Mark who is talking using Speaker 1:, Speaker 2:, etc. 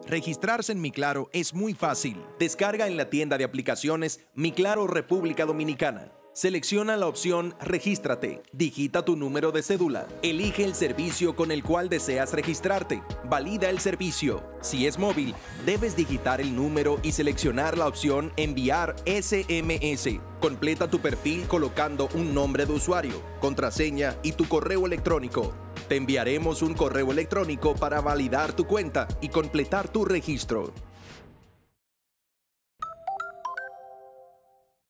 Speaker 1: Registrarse en Mi Claro es muy fácil. Descarga en la tienda de aplicaciones Mi Claro República Dominicana. Selecciona la opción Regístrate, digita tu número de cédula, elige el servicio con el cual deseas registrarte, valida el servicio. Si es móvil, debes digitar el número y seleccionar la opción Enviar SMS. Completa tu perfil colocando un nombre de usuario, contraseña y tu correo electrónico. Te enviaremos un correo electrónico para validar tu cuenta y completar tu registro.